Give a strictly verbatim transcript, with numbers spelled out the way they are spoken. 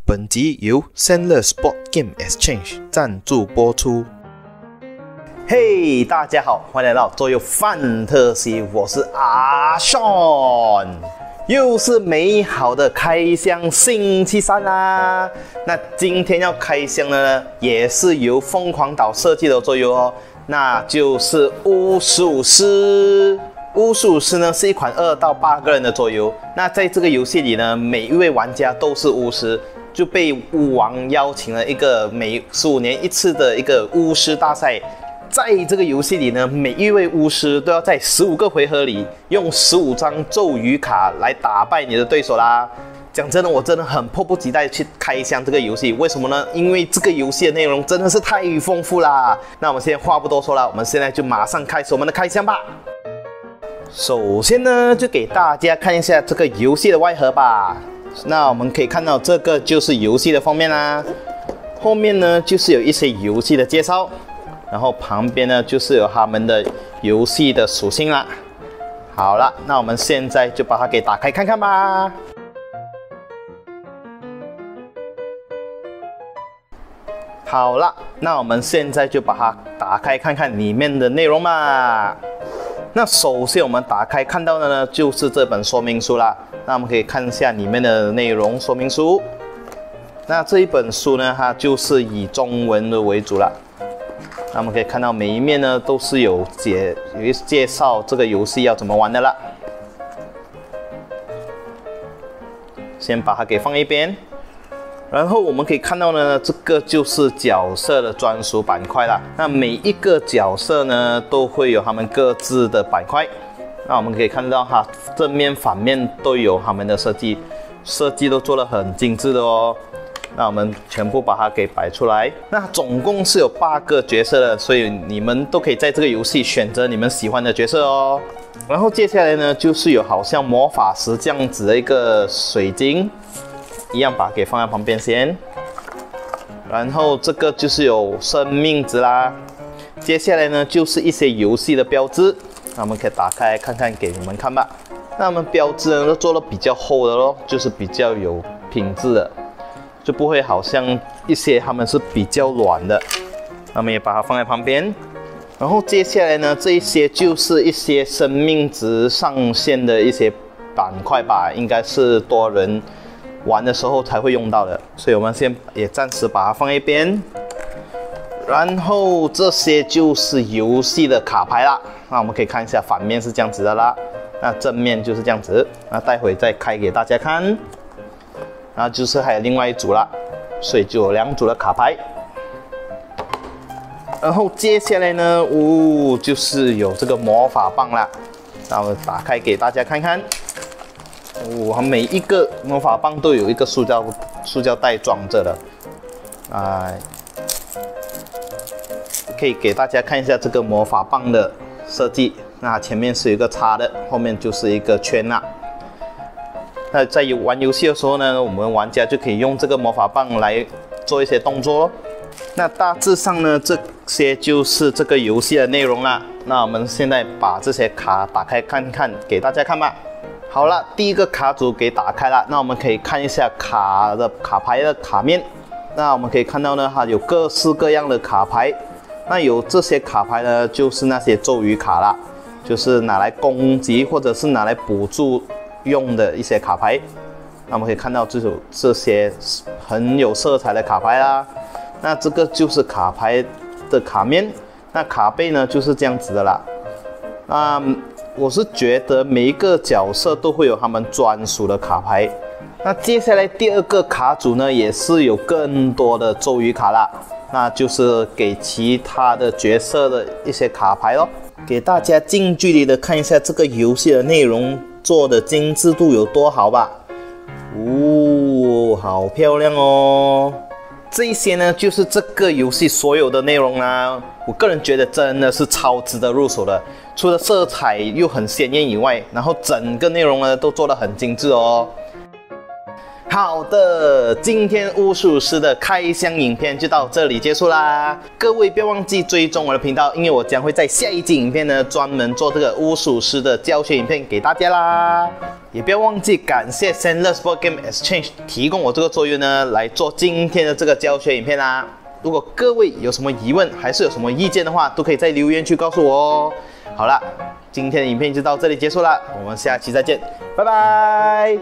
本集由 Sandler's Board Game Exchange 赞助播出。嘿，大家好，欢迎来到桌游范特西，我是阿 Sean， 又是美好的开箱星期三啦。那今天要开箱的呢，也是由疯狂岛设计的桌游哦，那就是巫十五师。巫十五师呢是一款二到八个人的桌游。那在这个游戏里呢，每一位玩家都是巫师，就被巫王邀请了一个每十五年一次的一个巫师大赛。在这个游戏里呢，每一位巫师都要在十五个回合里用十五张咒语卡来打败你的对手啦。讲真的，我真的很迫不及待去开箱这个游戏，为什么呢？因为这个游戏的内容真的是太丰富啦。那我们现在话不多说了，我们现在就马上开始我们的开箱吧。首先呢，就给大家看一下这个游戏的外盒吧。那我们可以看到，这个就是游戏的封面啦。后面呢，就是有一些游戏的介绍，然后旁边呢，就是有他们的游戏的属性啦。好了，那我们现在就把它给打开看看吧。好了，那我们现在就把它打开看看里面的内容吧。那首先我们打开看到的呢，就是这本说明书啦。那我们可以看一下里面的内容说明书。那这一本书呢，它就是以中文的为主啦。那我们可以看到每一面呢，都是有介有介绍这个游戏要怎么玩的啦。先把它给放一边。然后我们可以看到呢，这个就是角色的专属板块啦。那每一个角色呢，都会有他们各自的板块。那我们可以看到哈，正面、反面都有他们的设计，设计都做得很精致的哦。那我们全部把它给摆出来。那总共是有八个角色的，所以你们都可以在这个游戏选择你们喜欢的角色哦。然后接下来呢，就是有好像魔法石这样子的一个水晶。一样把它给放在旁边先，然后这个就是有生命值啦。接下来呢，就是一些游戏的标志，那我们可以打开看看给你们看吧。那我们标志呢都做了比较厚的咯，就是比较有品质的，就不会好像一些他们是比较软的。那我们也把它放在旁边。然后接下来呢，这一些就是一些生命值上限的一些板块吧，应该是多人玩的时候才会用到的，所以我们先也暂时把它放一边。然后这些就是游戏的卡牌啦。那我们可以看一下，反面是这样子的啦，那正面就是这样子。那待会再开给大家看。然后就是还有另外一组啦，所以就有两组的卡牌。然后接下来呢，哦，就是有这个魔法棒啦。那我打开给大家看看。哦，每一个魔法棒都有一个塑胶塑胶袋装着的，啊，可以给大家看一下这个魔法棒的设计。那前面是有一个叉的，后面就是一个圈啦。那在玩游戏的时候呢，我们玩家就可以用这个魔法棒来做一些动作。那大致上呢，这些就是这个游戏的内容啦。那我们现在把这些卡打开看看，给大家看吧。好了，第一个卡组给打开了，那我们可以看一下卡的卡牌的卡面。那我们可以看到呢，它有各式各样的卡牌。那有这些卡牌呢，就是那些咒语卡啦，就是拿来攻击或者是拿来辅助用的一些卡牌。那我们可以看到这种这些很有色彩的卡牌啦。那这个就是卡牌的卡面。那卡背呢，就是这样子的啦。那我是觉得每一个角色都会有他们专属的卡牌。那接下来第二个卡组呢，也是有更多的咒语卡啦，那就是给其他的角色的一些卡牌咯。给大家近距离的看一下这个游戏的内容做的精致度有多好吧。哦，好漂亮哦。这一些呢，就是这个游戏所有的内容啦。我个人觉得真的是超值得入手的，除了色彩又很鲜艳以外，然后整个内容呢都做得很精致哦。好的，今天巫十五师的开箱影片就到这里结束啦。各位不要忘记追踪我的频道，因为我将会在下一集影片呢专门做这个巫十五师的教学影片给大家啦。 也不要忘记感谢 Sandler's Board Game Exchange 提供我这个桌游呢，来做今天的这个教学影片啦。如果各位有什么疑问，还是有什么意见的话，都可以在留言区告诉我哦。好了，今天的影片就到这里结束了，我们下期再见，拜拜。